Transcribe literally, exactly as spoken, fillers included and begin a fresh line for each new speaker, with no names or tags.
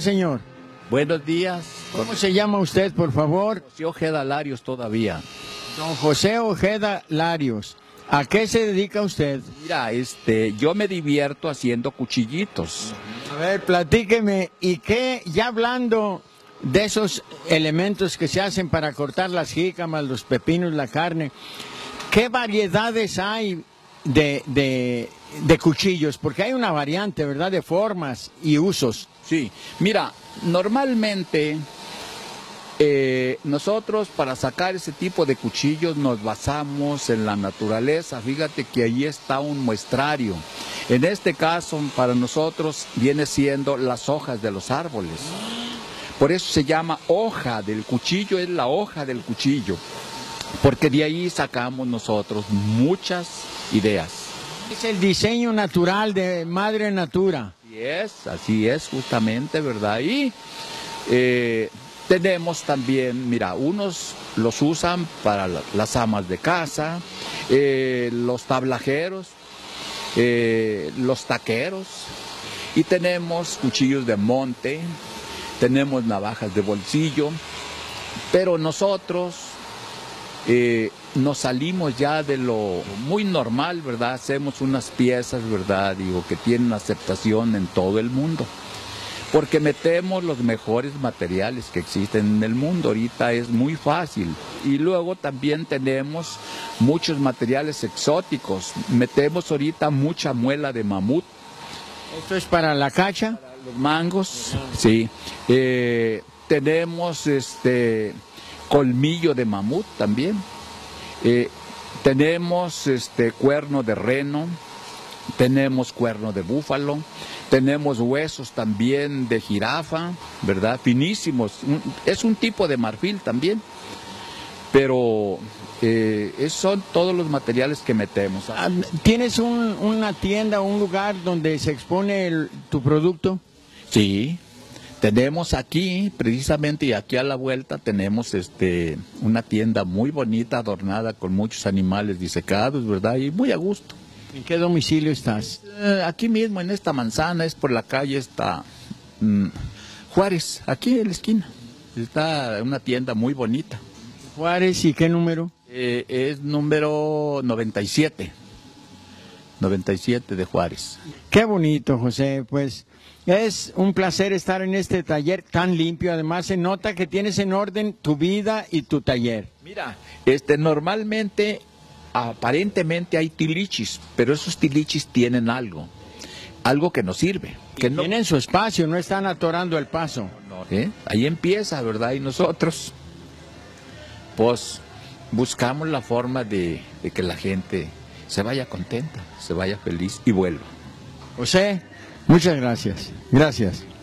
señor.
Buenos días.
¿Cómo se llama usted, por favor?
José Ojeda Larios todavía.
Don José Ojeda Larios. ¿A qué se dedica usted?
Mira, este, yo me divierto haciendo cuchillitos.
A ver, platíqueme. ¿Y qué, ya hablando de esos elementos que se hacen para cortar las jícamas, los pepinos, la carne, qué variedades hay de, de, de cuchillos? Porque hay una variante, ¿verdad?, de formas y usos.
Sí, mira, normalmente eh, nosotros para sacar ese tipo de cuchillos nos basamos en la naturaleza. Fíjate que ahí está un muestrario. En este caso, para nosotros viene siendo las hojas de los árboles. Por eso se llama hoja del cuchillo, es la hoja del cuchillo. Porque de ahí sacamos nosotros muchas ideas.
Es el diseño natural de Madre Natura.
Así es, así es justamente, ¿verdad? Y eh, tenemos también, mira, unos los usan para la, las amas de casa, eh, los tablajeros, eh, los taqueros, y tenemos cuchillos de monte, tenemos navajas de bolsillo, pero nosotros eh, nos salimos ya de lo muy normal, ¿verdad? Hacemos unas piezas, ¿verdad? Digo, que tienen aceptación en todo el mundo, porque metemos los mejores materiales que existen en el mundo. Ahorita es muy fácil. Y luego también tenemos muchos materiales exóticos. Metemos ahorita mucha muela de mamut.
¿Esto es para la cacha?
Para los mangos, sí. Eh, tenemos este colmillo de mamut también. Eh, tenemos este cuerno de reno, tenemos cuerno de búfalo, tenemos huesos también de jirafa, ¿verdad? Finísimos. Es un tipo de marfil también, pero eh, son todos los materiales que metemos.
¿Tienes un, una tienda o un lugar donde se expone el, tu producto?
Sí. Tenemos aquí, precisamente, y aquí a la vuelta, tenemos este una tienda muy bonita, adornada con muchos animales disecados, ¿verdad? Y muy a gusto.
¿En qué domicilio estás?
Eh, aquí mismo, en esta manzana, es por la calle, está mm, Juárez, aquí en la esquina. Está una tienda muy bonita.
Juárez, ¿y qué número?
Eh, es número noventa y siete. noventa y siete de Juárez.
Qué bonito, José, pues es un placer estar en este taller tan limpio. Además se nota que tienes en orden tu vida y tu taller.
Mira, este normalmente, aparentemente hay tilichis, pero esos tilichis tienen algo, algo que nos sirve. Que no,
tienen su espacio, no están atorando el paso.
No, ¿eh? Ahí empieza, ¿verdad? Y nosotros, pues, buscamos la forma de, de que la gente se vaya contenta, se vaya feliz y vuelva.
José, muchas gracias. Gracias.